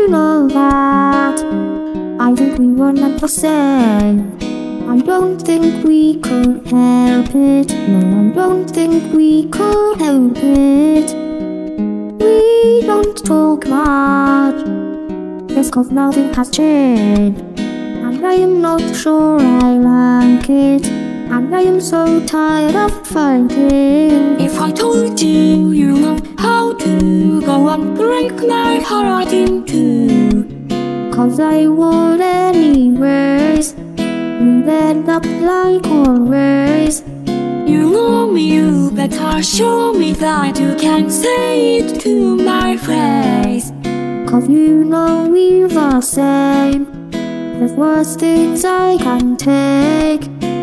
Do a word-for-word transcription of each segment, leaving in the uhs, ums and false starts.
you know that I think we were not the same. I don't think we could help it. No, I don't think we could help it. We don't talk much. It's 'cause nothing has changed, and I am not sure I like it, and I am so tired of fighting. If I told you, you know how to go and break my heart in two. 'Cause I would anyways. We'd end up like always. You know me, you better show me that you can say it to my face. 'Cause you know we're the same. There's worse things I can take.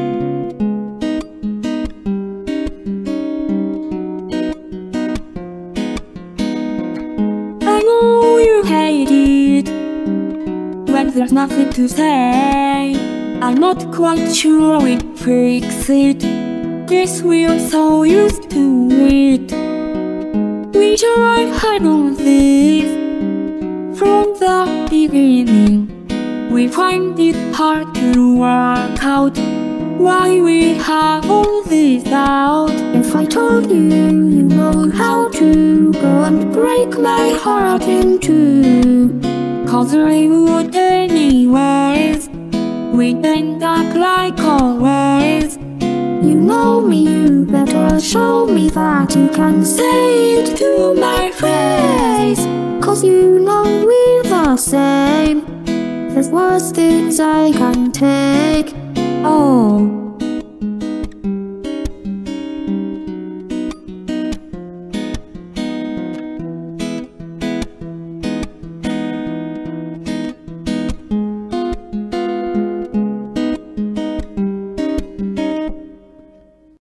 I know you hate it when there's nothing to say. I'm not quite sure it fixes it. Guess we're so used to it. We tried hard on this from the beginning. We find it hard to work out why we have all this out. If I told you, you know how to go and break my heart in two. 'Cause I would anyways. We'd end up like always. You know me, you better show me that you can say it to my face. 'Cause you know we're the same. There's worse things I can take. Oh.